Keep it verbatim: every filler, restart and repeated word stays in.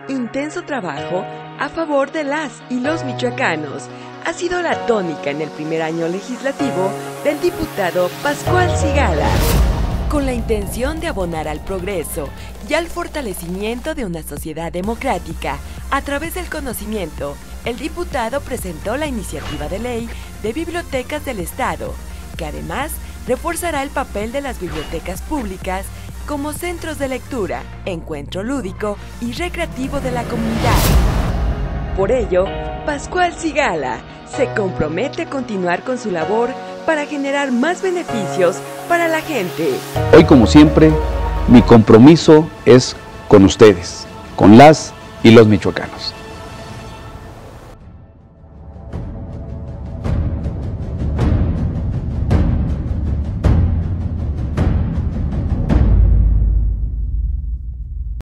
Intenso trabajo a favor de las y los michoacanos ha sido la tónica en el primer año legislativo del diputado Pascual Sigala. Con la intención de abonar al progreso y al fortalecimiento de una sociedad democrática a través del conocimiento, el diputado presentó la iniciativa de ley de bibliotecas del Estado, que además reforzará el papel de las bibliotecas públicas como centros de lectura, encuentro lúdico y recreativo de la comunidad. Por ello, Pascual Sigala se compromete a continuar con su labor para generar más beneficios para la gente. Hoy, como siempre, mi compromiso es con ustedes, con las y los michoacanos.